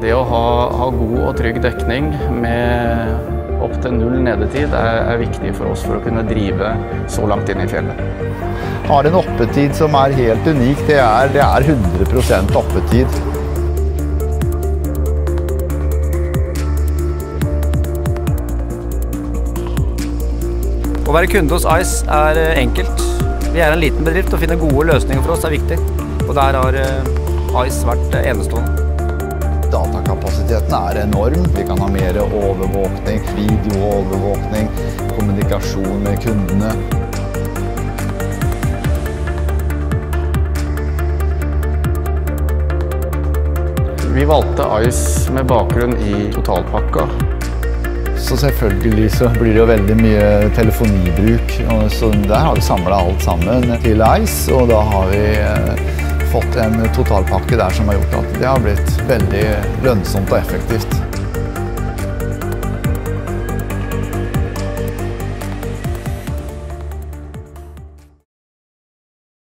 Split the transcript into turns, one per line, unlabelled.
Det å ha god og trygg dekning med opp til 0 nedetid er viktig for oss for å kunne drive så langt inn i fjellet.
Har en oppetid som er helt unik. Det er 100% oppetid.
Å være kunde hos Ice er enkelt. Vi er en liten bedrift, og å finne gode løsninger for oss er viktig. Og der har Ice vært enestående.
Datakapasiteten er enorm. Vi kan ha mer overvåkning, videoovervåkning, kommunikasjon med kundene.
Vi valgte Ice med bakgrunn i totalpakka.
Så selvfølgelig så blir det jo veldig mye telefonibruk, så der har vi samlet alt sammen til Ice, og da har vi fått en totalpakke der som har gjort at det har blitt veldig lønnsomt og effektivt.